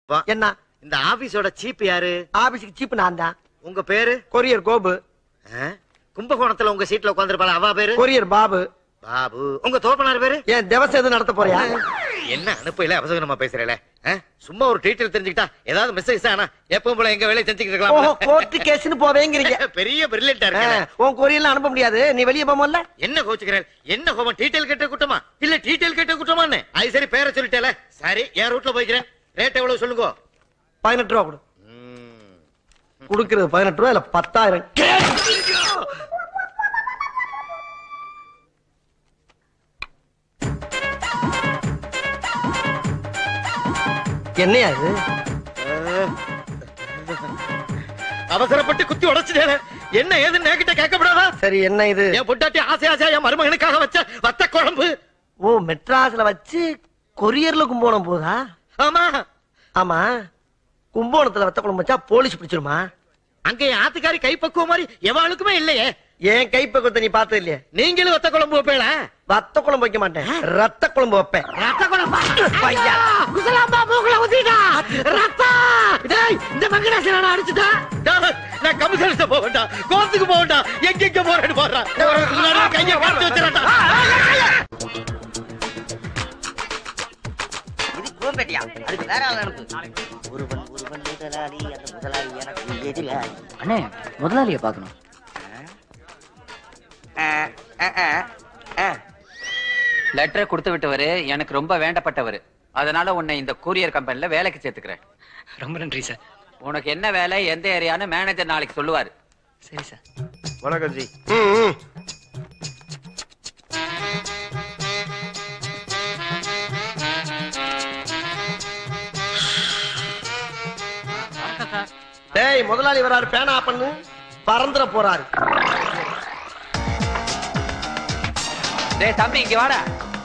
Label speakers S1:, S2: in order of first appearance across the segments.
S1: என்ன
S2: இந்த ஆபீஸோட சீப் யாரு?
S1: ஆபீஸ்க்கு சீப் நான் தான்.
S2: உங்க பேரு?
S1: கொரியர் கோபு.
S2: கும்பகோணத்துல உங்க சீட்ல உட்கார்ந்திருப்பாள அவ பேரு?
S1: கொரியர் பாபு.
S2: பாபு. உங்க தோப்பனார் பேரு?
S1: ஏன் தேவசம் எதுவும் நடத்த போறியா?
S2: என்ன அனுப்பையில அவசரமா பேசுறேல? சும்மா ஒரு டீட்டெயில் தெரிஞ்சுக்கிட்டா ஏதாவது மெசேஜ் ஆனா எப்பவும் போல எங்க வேலையை செஞ்சுக்கிட்டு இருக்கலாம்.
S1: கோர்ட் கேஸ்னு போவேங்கறீங்க.
S2: பெரிய பிரில்லியன்ட்டா இருக்கு.
S1: உன் கொரியர்ல அனுப்ப முடியாது. நீ வெளிய போமல்ல.
S2: என்ன கோச்சுக்கிறேன்? என்ன கோவம்? டீட்டெயில் கேட்ட குட்டமா இல்ல டீட்டெயில் கேட்ட குட்டமான்னு? அது சரி பேரை சொல்லிட்டேல. சரி என் ரூட்ல போய்க்கிறேன். ரேட் எவ்வளவு சொல்லுங்க?
S1: 18 ரூபா கொடு. குடுக்கிறது 18 ரூபா இல்ல 10,000. என்னையா இது?
S2: அவசரப்பட்டு குத்தி உடைச்சிட்டே. என்ன ஏதுன்னு என்கிட்ட கேட்கப்படாதா?
S1: சரி என்ன இது?
S2: என் பொட்டாட்டி ஆசை ஆசையா என் மருமகனுக்காக வச்ச வத்த குழம்பு.
S1: ஓ மெட்ராஸ்ல வச்சு கொரியர்ல கும்போணம் போதா?
S2: ஆமா
S1: ஆமா. கும்போணத்துல வத்த குழம்பு வச்சா போலீஸ் பிடிச்சிருமா?
S2: அங்க என் ஆத்துக்காரி கைப்பக்குவ மாதிரி எவாளுக்குமே இல்லையே.
S1: ஏன் கைப்பக்குவத்தை நீ பார்த்தது இல்லையா?
S2: நீங்களும் வத்த குழம்பு வைப்பேளா?
S1: வத்த குழம்பு வைக்க மாட்டேன், ரத்த குழம்பு வைப்பேன்.
S2: ரத்த குழம்பா? ஐயா குசலாம்பா மூக்குல ஊத்திட்டா ரத்தா. டேய் இந்த மங்கடாசன அடிச்சுட்டா. நான் கமிஷனர்ட்ட போகட்டா, கோர்ட்டுக்கு போகட்டா, எங்க போறேன்னு போறா. கைய கட்டி வச்சிரடா.
S3: இது கோம்பேட்டியா? அதுக்கு வேற ஆள் அனுப்பு. ஒருவன் முதலாளி, அந்த முதலாளி எனக்கு எதிராளி.
S4: அண்ணே முதலாளியை பார்க்கணும். லெட்டரை கொடுத்து விட்டவரு எனக்கு ரொம்ப வேண்டப்பட்டவர். அதனால உன்னை இந்த கூரியர் கம்பெனில வேலைக்கு சேர்த்துக்கிறேன்.
S5: ரொம்ப நன்றி சார்.
S4: உனக்கு என்ன வேலை, எந்த ஏரியான்னு மேனேஜர் நாளைக்கு சொல்லுவாரு.
S5: சரி சார்.
S2: வணக்கம் ஜி.
S1: டேய் முதலாளி வராரு, பேனா பண்ணு. பறந்துற போறாரு.
S4: டேய் தம்பி இங்க வாடா.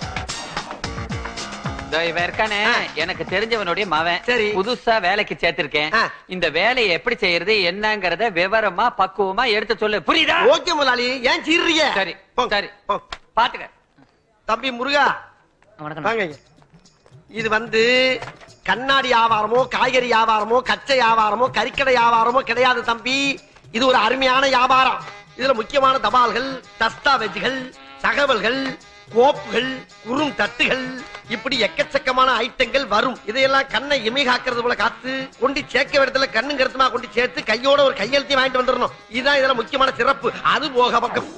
S4: இவன் இருக்கானே எனக்கு தெரிஞ்சவனுடைய மவன்.
S1: சரி.
S4: புதுசா வேலைக்கு சேர்த்திருக்கேன். இந்த வேலையை எப்படி செய்யறது என்னங்கறத விவரமா பக்குவமா எடுத்து சொல்லு, புரியுதா?
S1: ஓகே முதலாளி, ஏன் சீர்றீங்க?
S4: சரி சரி பாத்துக்க.
S1: தம்பி முருகா
S5: வணக்கம்.
S1: வாங்க. இது வந்து கண்ணாடி வியாபாரமோ காய்கறி வியாபாரமோ கச்சை வியாபாரமோ கறிக்கடை வியாபாரமோ கிடையாது தம்பி. இது ஒரு அருமையான வியாபாரம். இதுல முக்கியமான தபால்கள், தஸ்தாவேஜ்கள், தகவல்கள், கோப்புகள், குறும் தட்டுகள், இப்படி எக்கச்சக்கமான ஐட்டங்கள் வரும். இதையெல்லாம் கண்ணை இமை காக்கிறது போல காத்து கொண்டு சேர்க்க இடத்துல கண்ணும் கருத்துமா கொண்டு சேர்த்து கையோட ஒரு கையெழுத்தையும் வாங்கிட்டு வந்துடணும். இதுதான் இதுல முக்கியமான சிறப்பு. அது போக பக்கம்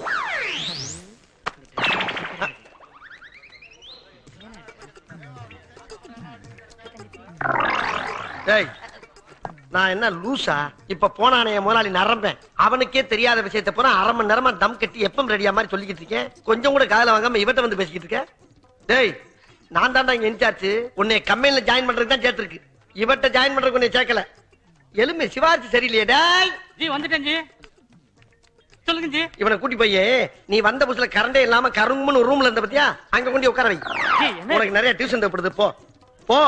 S1: நான் என்ன லூசா? இப்ப போனானே முதலாளி நரம்பேன். அவனுக்கே தெரியாத விஷயத்த போனா அரை மணி நேரமா தம் கட்டி எப்பம் ரெடியா மாதிரி சொல்லிக்கிட்டு இருக்கேன். கொஞ்சம் கூட காதல வாங்காம இவட்ட வந்து பேசிக்கிட்டு இருக்க. டேய் நான் தான்டா இங்க இன்சார்ஜ். உன்னை கம்பெனில ஜாயின் பண்றதுக்கு தான் சேர்த்திருக்கு. இவட்ட ஜாயின் பண்றதுக்கு உன்னை சேர்க்கல. எலும்பு சிவாஜி சரியில்லையே. டேய்
S5: ஜி வந்துட்டேன் ஜி. சொல்லுங்க ஜி.
S1: இவனை கூட்டி போய் நீ வந்த புதுசுல கரண்டே இல்லாம கருங்குன்னு ரூம்ல இருந்த பத்தியா, அங்க கொண்டு உட்கார வை. உனக்கு நிறைய டியூஷன் தேவைப்படுது. போ போ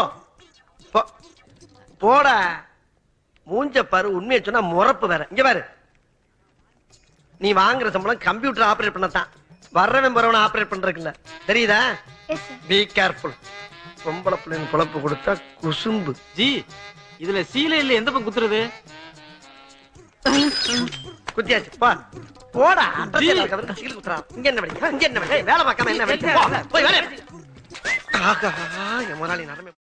S1: போடா. மூஞ்ச பாரு, உண்மையை சொன்னா முறப்பு வேற. இங்க பாரு, நீ வாங்குற சம்பளம் கம்ப்யூட்டர் ஆபரேட் பண்ணத்தான். வர்றவன் வரவன ஆபரேட் பண்றதுக்கு இல்ல, தெரியுதா? Be careful. பொம்பளை பிள்ளைங்க குழப்பு கொடுத்தா குசும்பு.
S5: ஜி இதுல சீலை இல்ல, எந்த பக்கம் குத்துறது?
S1: குத்தியாச்சு. போ போடா. இங்க என்ன வேலை பார்க்காம என்ன வேலை? போய் வேலை. என் முதலாளி நடமை